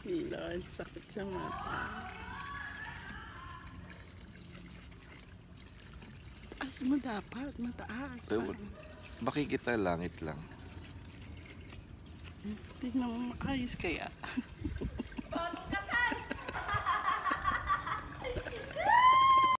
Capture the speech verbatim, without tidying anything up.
Lord, sakit sa mata. Taas mo dapat, mataas. Pero, makikita langit lang. Tingnan mo, maayos kaya.